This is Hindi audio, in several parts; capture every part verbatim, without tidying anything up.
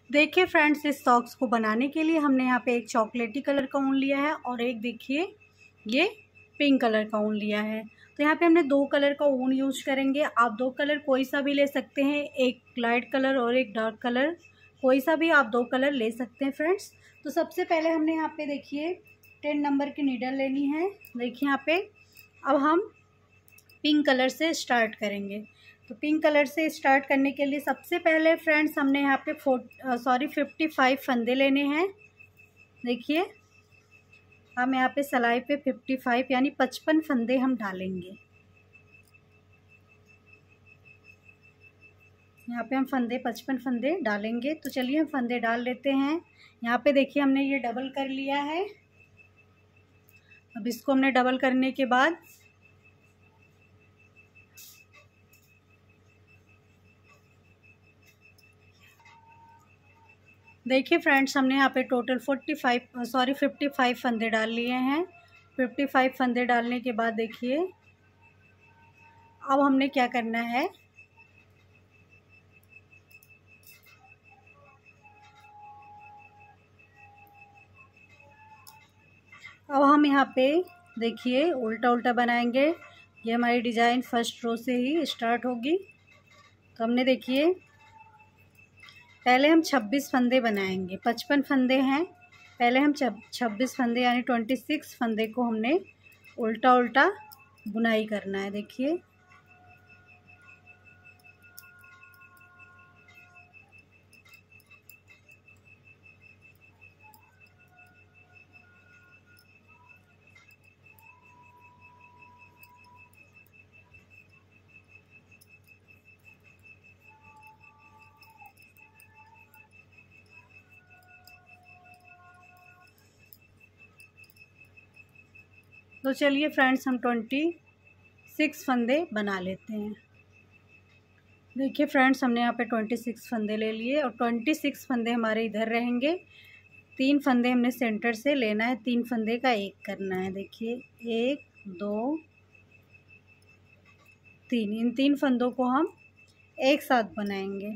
देखिए फ्रेंड्स, इस सॉक्स को बनाने के लिए हमने यहाँ पे एक चॉकलेटी कलर का ऊन लिया है और एक देखिए ये पिंक कलर का ऊन लिया है। तो यहाँ पे हमने दो कलर का ऊन यूज करेंगे। आप दो कलर कोई सा भी ले सकते हैं, एक लाइट कलर और एक डार्क कलर, कोई सा भी आप दो कलर ले सकते हैं फ्रेंड्स। तो सबसे पहले हमने यहाँ पे देखिए टेन नंबर की नीडल लेनी है। देखिए यहाँ पे अब हम पिंक कलर से स्टार्ट करेंगे। तो पिंक कलर से स्टार्ट करने के लिए सबसे पहले फ्रेंड्स हमने यहाँ पे फोर सॉरी फिफ्टी फाइव फंदे लेने हैं। देखिए हम यहाँ पे सिलाई पे फिफ्टी फाइव यानी पचपन फंदे हम डालेंगे। यहाँ पे हम फंदे पचपन फंदे डालेंगे। तो चलिए हम फंदे डाल लेते हैं। यहाँ पे देखिए हमने ये डबल कर लिया है। अब इसको हमने डबल करने के बाद देखिए फ्रेंड्स हमने यहाँ पे total forty five sorry fifty five फंदे डाल लिए हैं। फिफ्टी फाइव फंदे डालने के बाद देखिए अब हमने क्या करना है, अब हम यहाँ पे देखिए उल्टा उल्टा बनाएंगे। ये हमारी डिज़ाइन फर्स्ट रो से ही स्टार्ट होगी। तो हमने देखिए पहले हम छब्बीस फंदे बनाएंगे। पचपन फंदे हैं, पहले हम छब्बीस फंदे यानी ट्वेंटी सिक्स फंदे को हमने उल्टा उल्टा बुनाई करना है। देखिए तो चलिए फ्रेंड्स हम ट्वेंटी सिक्स फंदे बना लेते हैं। देखिए फ्रेंड्स हमने यहाँ पे ट्वेंटी सिक्स फंदे ले लिए और ट्वेंटी सिक्स फंदे हमारे इधर रहेंगे। तीन फंदे हमने सेंटर से लेना है, तीन फंदे का एक करना है। देखिए एक दो तीन, इन तीन फंदों को हम एक साथ बनाएंगे।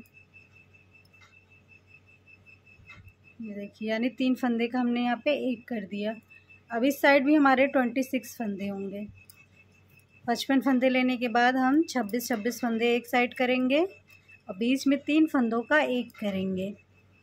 ये देखिए यानी तीन फंदे का हमने यहाँ पे एक कर दिया। अब इस साइड भी हमारे ट्वेंटी सिक्स फंदे होंगे। पचपन फंदे लेने के बाद हम छब्बीस छब्बीस फंदे एक साइड करेंगे और बीच में तीन फंदों का एक करेंगे।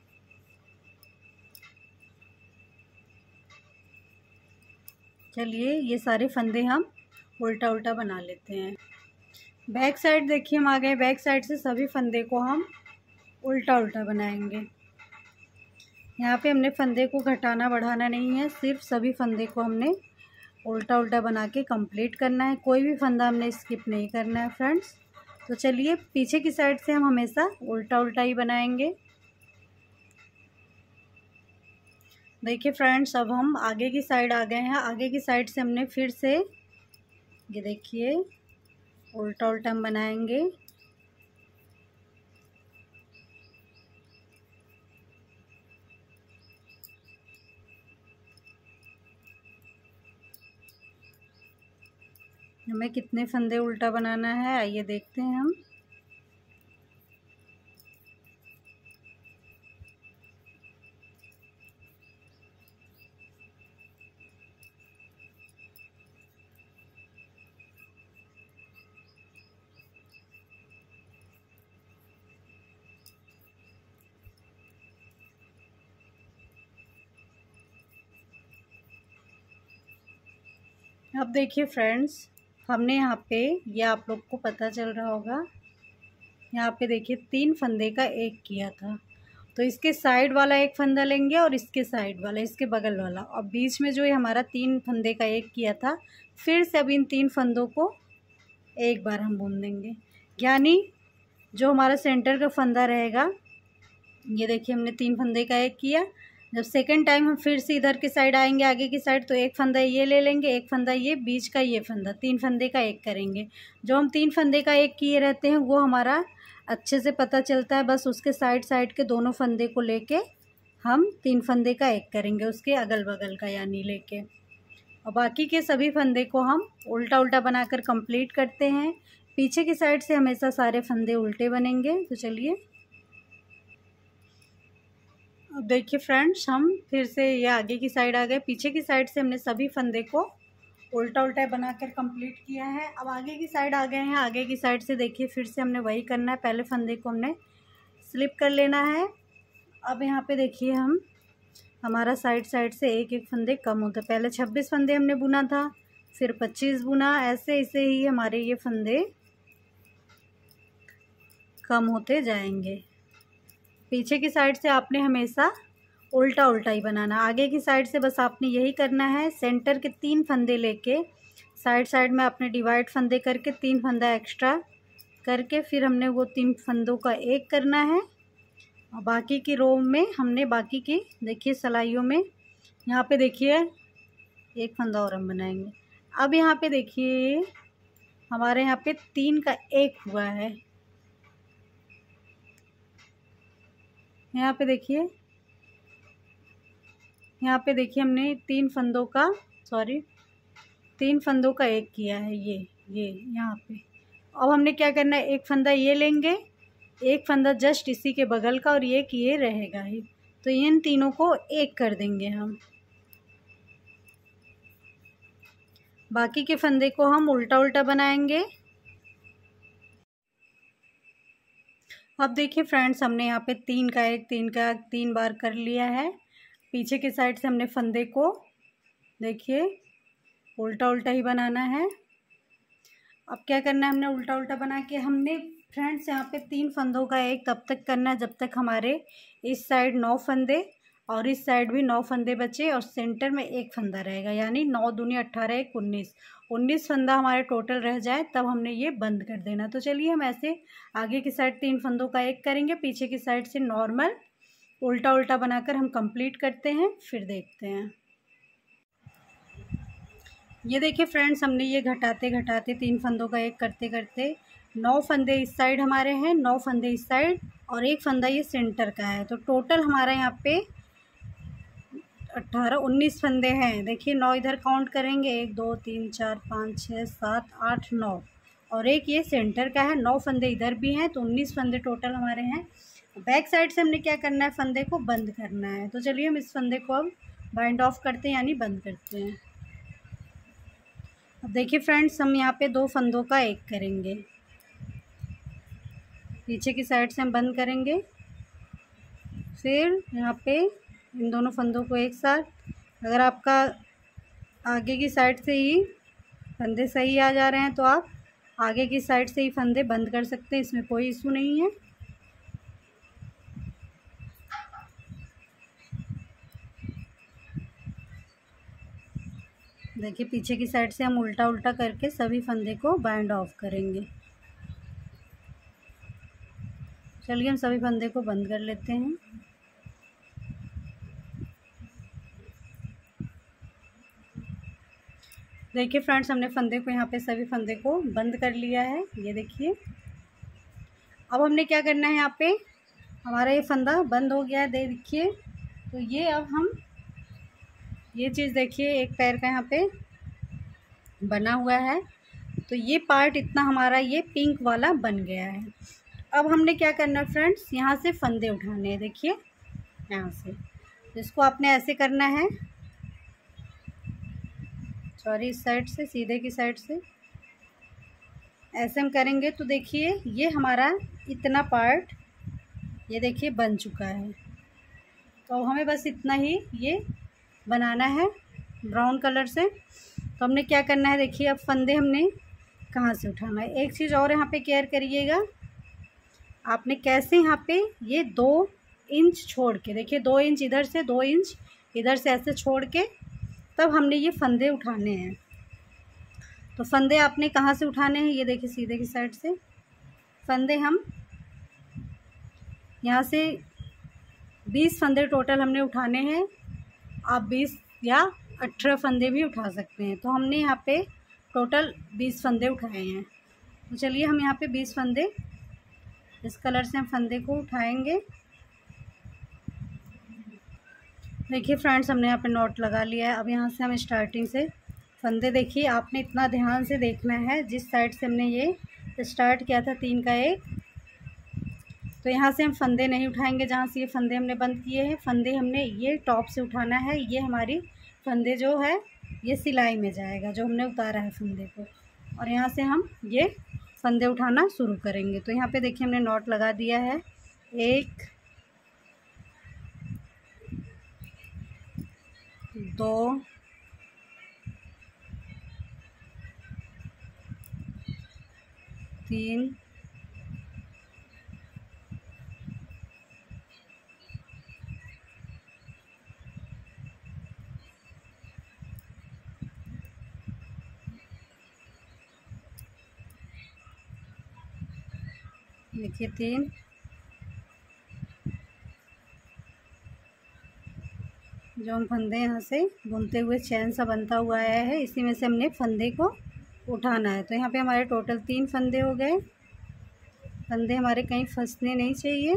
चलिए ये सारे फंदे हम उल्टा उल्टा बना लेते हैं। बैक साइड देखिए हम आ गए। बैक साइड से सभी फंदे को हम उल्टा उल्टा बनाएंगे। यहाँ पे हमने फंदे को घटाना बढ़ाना नहीं है, सिर्फ सभी फंदे को हमने उल्टा उल्टा बना के कंप्लीट करना है। कोई भी फंदा हमने स्किप नहीं करना है फ्रेंड्स। तो चलिए पीछे की साइड से हम हमेशा उल्टा उल्टा ही बनाएंगे। देखिए फ्रेंड्स अब हम आगे की साइड आ गए हैं। आगे की साइड से हमने फिर से ये देखिए उल्टा उल्टा हम बनाएंगे। हमें कितने फंदे उल्टा बनाना है आइए देखते हैं हम। अब देखिए फ्रेंड्स हमने यहाँ पे ये आप लोग को पता चल रहा होगा, यहाँ पे देखिए तीन फंदे का एक किया था। तो इसके साइड वाला एक फंदा लेंगे और इसके साइड वाला, इसके बगल वाला, और बीच में जो ये हमारा तीन फंदे का एक किया था फिर से अब इन तीन फंदों को एक बार हम बुन देंगे। यानी जो हमारा सेंटर का फंदा रहेगा, ये देखिए हमने तीन फंदे का एक किया। जब सेकेंड टाइम हम फिर से इधर की साइड आएंगे आगे की साइड, तो एक फंदा ये ले लेंगे, एक फंदा ये, बीच का ये फंदा, तीन फंदे का एक करेंगे। जो हम तीन फंदे का एक किए रहते हैं वो हमारा अच्छे से पता चलता है। बस उसके साइड साइड के दोनों फंदे को लेके हम तीन फंदे का एक करेंगे, उसके अगल बगल का यानी लेके, और बाकी के सभी फंदे को हम उल्टा उल्टा बनाकर कंप्लीट करते हैं। पीछे की साइड से हमेशा सारे फंदे उल्टे बनेंगे। तो चलिए अब देखिए फ्रेंड्स, हम फिर से ये आगे की साइड आ गए। पीछे की साइड से हमने सभी फंदे को उल्टा उल्टा बनाकर कंप्लीट किया है। अब आगे की साइड आ गए हैं। आगे की साइड से देखिए फिर से हमने वही करना है। पहले फंदे को हमने स्लिप कर लेना है। अब यहाँ पे देखिए हम हमारा साइड साइड से एक एक फंदे कम होते। पहले छब्बीस फंदे हमने बुना था, फिर पच्चीस बुना, ऐसे ऐसे ही हमारे ये फंदे कम होते जाएंगे। पीछे की साइड से आपने हमेशा उल्टा उल्टा ही बनाना। आगे की साइड से बस आपने यही करना है। सेंटर के तीन फंदे लेके साइड साइड में आपने डिवाइड फंदे करके तीन फंदा एक्स्ट्रा करके फिर हमने वो तीन फंदों का एक करना है। और बाकी की रो में हमने बाकी की देखिए सिलाइयों में यहाँ पे देखिए एक फंदा और हम बनाएंगे। अब यहाँ पे देखिए हमारे यहाँ पे तीन का एक हुआ है। यहाँ पे देखिए यहाँ पे देखिए हमने तीन फंदों का सॉरी तीन फंदों का एक किया है। ये ये यहाँ पे अब हमने क्या करना है, एक फंदा ये लेंगे, एक फंदा जस्ट इसी के बगल का और ये किए रहेगा ही। तो इन तीनों को एक कर देंगे हम। बाकी के फंदे को हम उल्टा उल्टा बनाएंगे। अब देखिए फ्रेंड्स, हमने यहाँ पे तीन का एक तीन का तीन बार कर लिया है। पीछे की साइड से हमने फंदे को देखिए उल्टा उल्टा ही बनाना है। अब क्या करना है, हमने उल्टा उल्टा बना के हमने फ्रेंड्स यहाँ पे तीन फंदों का एक तब तक करना है जब तक हमारे इस साइड नौ फंदे और इस साइड भी नौ फंदे बचे और सेंटर में एक फंदा रहेगा। यानी नौ दूनी अट्ठारह एक उन्नीस उन्नीस फंदा हमारे टोटल रह जाए तब हमने ये बंद कर देना। तो चलिए हम ऐसे आगे की साइड तीन फंदों का एक करेंगे, पीछे की साइड से नॉर्मल उल्टा उल्टा बनाकर हम कंप्लीट करते हैं, फिर देखते हैं। ये देखिए फ्रेंड्स, हमने ये घटाते घटाते तीन फंदों का एक करते करते नौ फंदे इस साइड हमारे हैं, नौ फंदे इस साइड और एक फंदा ये सेंटर का है। तो टोटल हमारा यहाँ पे अट्ठारह उन्नीस फंदे हैं। देखिए नौ इधर काउंट करेंगे, एक दो तीन चार पाँच छः सात आठ नौ और एक ये सेंटर का है। नौ फंदे इधर भी हैं तो उन्नीस फंदे टोटल हमारे हैं। बैक साइड से हमने क्या करना है, फंदे को बंद करना है। तो चलिए हम इस फंदे को अब बाइंड ऑफ करते हैं यानी बंद करते हैं। अब देखिए फ्रेंड्स, हम यहाँ पे दो फंदों का एक करेंगे, पीछे की साइड से हम बंद करेंगे, फिर यहाँ पे इन दोनों फंदों को एक साथ। अगर आपका आगे की साइड से ही फंदे सही आ जा रहे हैं तो आप आगे की साइड से ही फंदे बंद कर सकते हैं, इसमें कोई इशू नहीं है। देखिए पीछे की साइड से हम उल्टा उल्टा करके सभी फंदे को बाइंड ऑफ करेंगे। चलिए हम सभी फंदे को बंद कर लेते हैं। देखिए फ्रेंड्स, हमने फंदे को यहाँ पे सभी फंदे को बंद कर लिया है। ये देखिए अब हमने क्या करना है, यहाँ पे हमारा ये फंदा बंद हो गया है। देखिए तो ये अब हम ये चीज़ देखिए एक पैर का यहाँ पे बना हुआ है तो ये पार्ट इतना हमारा ये पिंक वाला बन गया है। अब हमने क्या करना है फ्रेंड्स, यहाँ से फंदे उठाने हैं। देखिए यहाँ से इसको आपने ऐसे करना है, सॉरी इस साइड से सीधे की साइड से ऐसे हम करेंगे तो देखिए ये हमारा इतना पार्ट ये देखिए बन चुका है। तो हमें बस इतना ही ये बनाना है ब्राउन कलर से। तो हमने क्या करना है, देखिए अब फंदे हमने कहाँ से उठाना है। एक चीज़ और यहाँ पे केयर करिएगा, आपने कैसे यहाँ पे ये दो इंच छोड़ के देखिए, दो इंच इधर से दो इंच इधर से ऐसे छोड़ के तब हमने ये फंदे उठाने हैं। तो फंदे आपने कहाँ से उठाने हैं, ये देखिए सीधे की साइड से फंदे हम यहाँ से बीस फंदे टोटल हमने उठाने हैं। आप बीस या अठारह फंदे भी उठा सकते हैं। तो हमने यहाँ पे टोटल बीस फंदे उठाए हैं। तो चलिए हम यहाँ पे बीस फंदे इस कलर से हम फंदे को उठाएंगे। देखिए फ्रेंड्स, हमने यहाँ पे नॉट लगा लिया है। अब यहाँ से हम स्टार्टिंग से फंदे देखिए आपने इतना ध्यान से देखना है, जिस साइड से हमने ये स्टार्ट किया था तीन का एक तो यहाँ से हम फंदे नहीं उठाएंगे, जहाँ से ये फंदे हमने बंद किए हैं, फंदे हमने ये टॉप से उठाना है। ये हमारी फंदे जो है ये सिलाई में जाएगा, जो हमने उतारा है फंदे को, और यहाँ से हम ये फंदे उठाना शुरू करेंगे। तो यहाँ पे देखिए हमने नॉट लगा दिया है। एक, दो, तीन, देखिए तीन, जो हम फंदे यहाँ से बुनते हुए चैन सा बनता हुआ आया है, इसी में से हमने फंदे को उठाना है। तो यहाँ पे हमारे टोटल तीन फंदे हो गए। फंदे हमारे कहीं फंसने नहीं चाहिए।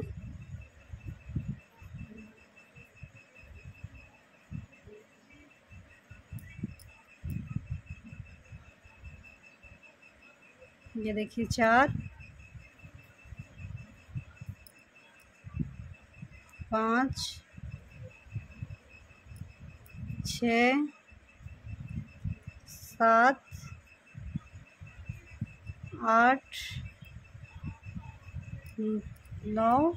ये देखिए चार, पाँच, छः, सात, आठ, नौ,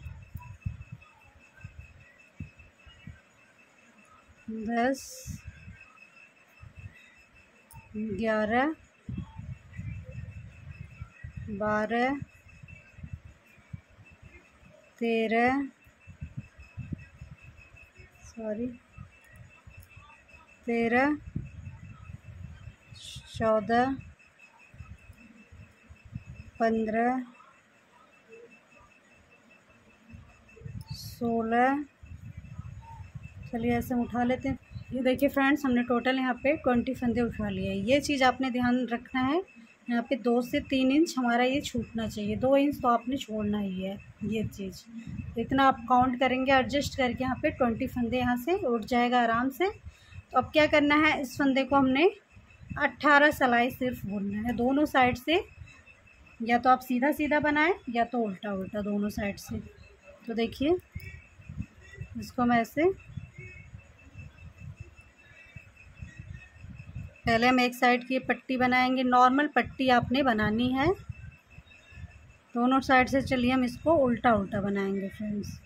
दस, ग्यारह, बारह, तेरह, सॉरी तेरह, चौदह, पंद्रह, सोलह, चलिए ऐसे हम उठा लेते हैं। ये देखिए फ्रेंड्स, हमने टोटल यहाँ पे ट्वेंटी फंदे उठा लिए हैं। ये चीज़ आपने ध्यान रखना है, यहाँ पे दो से तीन इंच हमारा ये छूटना चाहिए। दो इंच तो आपने छोड़ना ही है, ये चीज़ तो इतना आप काउंट करेंगे एडजस्ट करके। यहाँ पे ट्वेंटी फंदे यहाँ से उठ जाएगा आराम से। तो अब क्या करना है, इस फंदे को हमने अट्ठारह सिलाई सिर्फ बुनना है दोनों साइड से। या तो आप सीधा सीधा बनाएं या तो उल्टा उल्टा, दोनों साइड से। तो देखिए इसको मैं ऐसे, पहले हम एक साइड की पट्टी बनाएंगे। नॉर्मल पट्टी आपने बनानी है दोनों साइड से। चलिए हम इसको उल्टा उल्टा बनाएंगे फ्रेंड्स।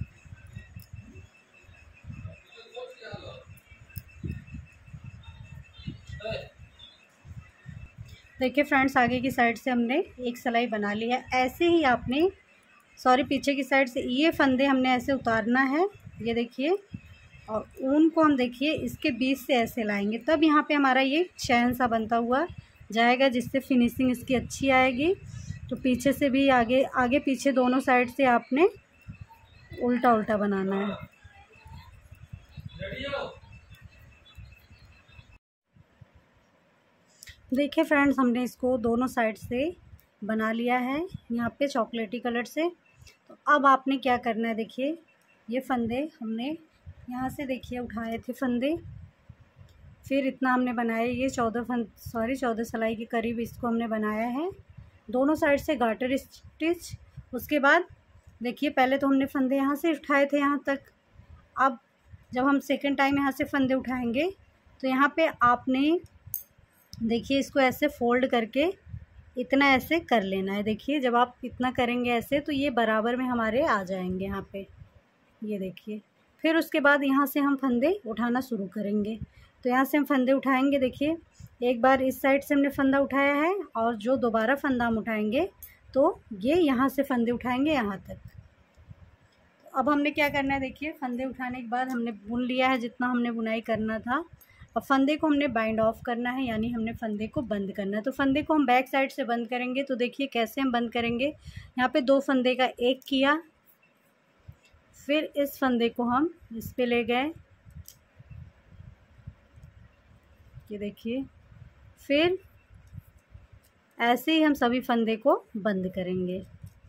देखिए फ्रेंड्स, आगे की साइड से हमने एक सिलाई बना ली है। ऐसे ही आपने, सॉरी पीछे की साइड से ये फंदे हमने ऐसे उतारना है, ये देखिए। और ऊन को हम देखिए इसके बीच से ऐसे लाएंगे, तब यहाँ पे हमारा ये चैन सा बनता हुआ जाएगा, जिससे फिनिशिंग इसकी अच्छी आएगी। तो पीछे से भी आगे आगे पीछे दोनों साइड से आपने उल्टा उल्टा बनाना है। देखिए फ्रेंड्स, हमने इसको दोनों साइड से बना लिया है यहाँ पे चॉकलेटी कलर से। तो अब आपने क्या करना है, देखिए ये फंदे हमने यहाँ से देखिए उठाए थे फंदे, फिर इतना हमने बनाया, ये चौदह फंद सॉरी चौदह सिलाई के करीब इसको हमने बनाया है। दोनों साइड से गार्टर स्टिच। उसके बाद देखिए पहले तो हमने फंदे यहाँ से उठाए थे यहाँ तक। अब जब हम सेकंड टाइम यहाँ से फंदे उठाएंगे तो यहाँ पे आपने देखिए इसको ऐसे फोल्ड करके इतना ऐसे कर लेना है। देखिए जब आप इतना करेंगे ऐसे, तो ये बराबर में हमारे आ जाएंगे यहाँ पे, ये देखिए। फिर उसके बाद यहाँ से हम फंदे उठाना शुरू करेंगे। तो यहाँ से हम फंदे उठाएंगे। देखिए एक बार इस साइड से हमने फंदा उठाया है, और जो दोबारा फंदा हम उठाएंगे तो ये यहाँ से फंदे उठाएंगे यहाँ तक। अब हमने क्या करना है, देखिए फंदे उठाने के बाद हमने बुन लिया है जितना हमने बुनाई करना था। अब फंदे को हमने बाइंड ऑफ करना है, यानी हमने फंदे को बंद करना है। तो फंदे को हम बैक साइड से बंद करेंगे। तो देखिए कैसे हम बंद करेंगे, यहाँ पे दो फंदे का एक किया, फिर इस फंदे को हम इस पे ले गए, ये देखिए। फिर ऐसे ही हम सभी फंदे को बंद करेंगे।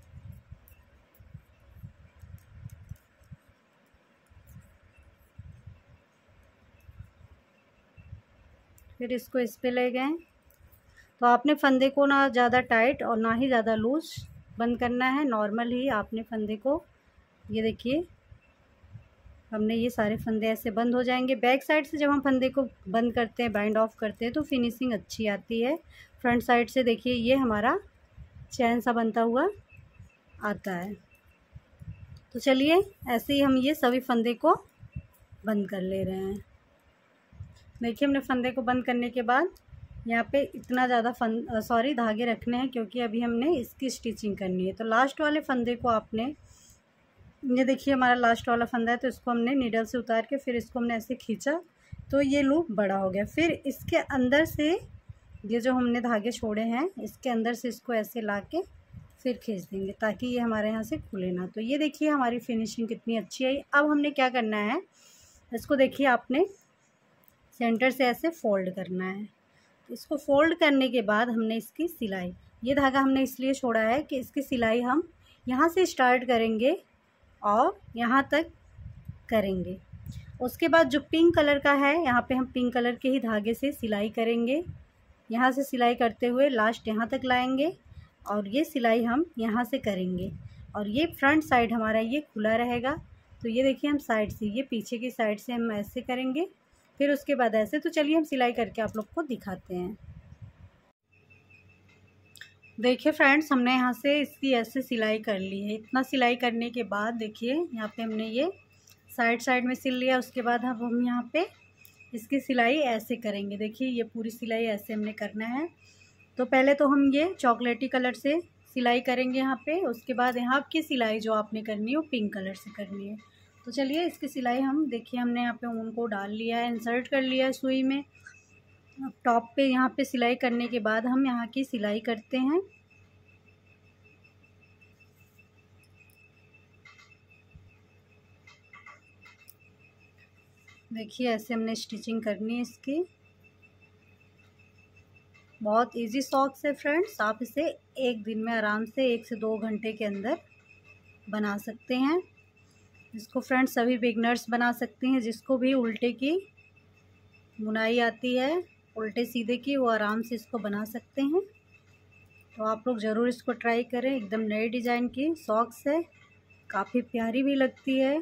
फिर इसको इस पे ले गए। तो आपने फंदे को ना ज़्यादा टाइट और ना ही ज़्यादा लूज बंद करना है, नॉर्मल ही आपने फंदे को ये देखिए हमने ये सारे फंदे ऐसे बंद हो जाएंगे। बैक साइड से जब हम फंदे को बंद करते हैं, बाइंड ऑफ करते हैं, तो फिनिशिंग अच्छी आती है। फ्रंट साइड से देखिए ये हमारा चैन सा बनता हुआ आता है। तो चलिए ऐसे ही हम ये सभी फंदे को बंद कर ले रहे हैं। देखिए हमने फंदे को बंद करने के बाद यहाँ पे इतना ज़्यादा फन सॉरी धागे रखने हैं, क्योंकि अभी हमने इसकी स्टिचिंग करनी है। तो लास्ट वाले फंदे को आपने, ये देखिए हमारा लास्ट वाला फंदा है, तो इसको हमने नीडल से उतार के फिर इसको हमने ऐसे खींचा तो ये लूप बड़ा हो गया। फिर इसके अंदर से ये जो हमने धागे छोड़े हैं, इसके अंदर से इसको ऐसे ला के फिर खींच देंगे ताकि ये हमारे यहाँ से खुले ना। तो ये देखिए हमारी फिनिशिंग कितनी अच्छी आई। अब हमने क्या करना है, इसको देखिए आपने सेंटर से ऐसे फोल्ड करना है। इसको फोल्ड करने के बाद हमने इसकी सिलाई, ये धागा हमने इसलिए छोड़ा है कि इसकी सिलाई हम यहाँ से स्टार्ट करेंगे और यहाँ तक करेंगे। उसके बाद जो पिंक कलर का है, यहाँ पे हम पिंक कलर के ही धागे से सिलाई करेंगे। यहाँ से सिलाई करते हुए लास्ट यहाँ तक लाएंगे और ये सिलाई हम यहाँ से करेंगे और ये फ्रंट साइड हमारा ये खुला रहेगा। तो ये देखिए हम साइड से, ये पीछे की साइड से हम ऐसे करेंगे, फिर उसके बाद ऐसे। तो चलिए हम सिलाई करके आप लोग को दिखाते हैं। देखिए फ्रेंड्स, हमने यहाँ से इसकी ऐसे सिलाई कर ली है। इतना सिलाई करने के बाद देखिए यहाँ पे हमने ये साइड साइड में सिल लिया। उसके बाद अब हम यहाँ पे इसकी सिलाई ऐसे करेंगे। देखिए ये पूरी सिलाई ऐसे हमने करना है। तो पहले तो हम ये चॉकलेटी कलर से सिलाई करेंगे यहाँ पे। उसके बाद यहाँ की सिलाई जो आपने करनी है वो पिंक कलर से करनी है। तो चलिए इसकी सिलाई हम, देखिए हमने यहाँ पे ऊन को डाल लिया है, इंसर्ट कर लिया है सुई में। अब टॉप पे यहाँ पे सिलाई करने के बाद हम यहाँ की सिलाई करते हैं। देखिए ऐसे हमने स्टिचिंग करनी है इसकी। बहुत इजी सॉक्स है फ्रेंड्स, आप इसे एक दिन में आराम से एक से दो घंटे के अंदर बना सकते हैं। इसको फ्रेंड्स सभी बिगनर्स बना सकते हैं। जिसको भी उल्टे की बुनाई आती है, उल्टे सीधे की, वो आराम से इसको बना सकते हैं। तो आप लोग ज़रूर इसको ट्राई करें। एकदम नए डिज़ाइन की सॉक्स है, काफ़ी प्यारी भी लगती है।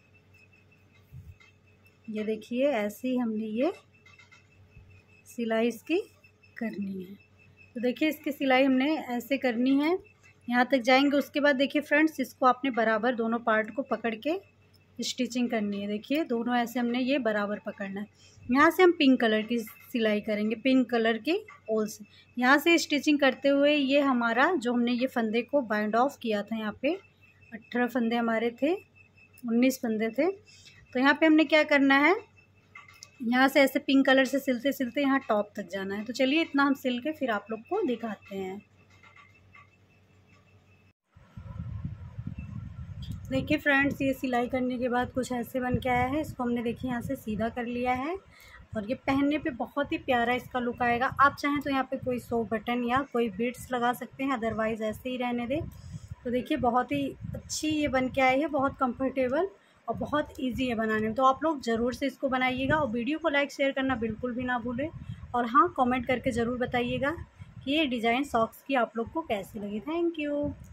ये देखिए ऐसे ही हमने ये सिलाई इसकी करनी है। तो देखिए इसकी सिलाई हमने ऐसे करनी है, यहाँ तक जाएंगे। उसके बाद देखिए फ्रेंड्स, इसको आपने बराबर दोनों पार्ट को पकड़ के स्टिचिंग करनी है। देखिए दोनों ऐसे हमने ये बराबर पकड़ना है। यहाँ से हम पिंक कलर की सिलाई करेंगे, पिंक कलर की ओल से। यहाँ से स्टिचिंग करते हुए ये हमारा जो हमने ये फंदे को बाइंड ऑफ किया था, यहाँ पे अठारह फंदे हमारे थे, उन्नीस फंदे थे। तो यहाँ पे हमने क्या करना है, यहाँ से ऐसे पिंक कलर से सिलते सिलते यहाँ टॉप तक जाना है। तो चलिए इतना हम सिल के फिर आप लोग को दिखाते हैं। देखिए फ्रेंड्स, ये सिलाई करने के बाद कुछ ऐसे बन के आया है। इसको हमने देखिए यहाँ से सीधा कर लिया है और ये पहनने पे बहुत ही प्यारा इसका लुक आएगा। आप चाहें तो यहाँ पे कोई सौ बटन या कोई बीड्स लगा सकते हैं, अदरवाइज़ ऐसे ही रहने दें। तो देखिए बहुत ही अच्छी ये बन के आई है, बहुत कंफर्टेबल और बहुत इजी है बनाने में। तो आप लोग ज़रूर से इसको बनाइएगा और वीडियो को लाइक शेयर करना बिल्कुल भी ना भूलें। और हाँ, कमेंट करके ज़रूर बताइएगा कि ये डिज़ाइन सॉक्स की आप लोग को कैसी लगी। Thank you.